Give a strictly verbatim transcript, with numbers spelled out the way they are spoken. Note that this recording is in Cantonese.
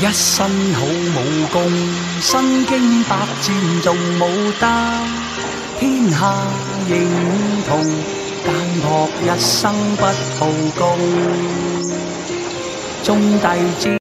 一身好武功，身經百戰仲冇得天下認同，間學一生不好功，終弟子。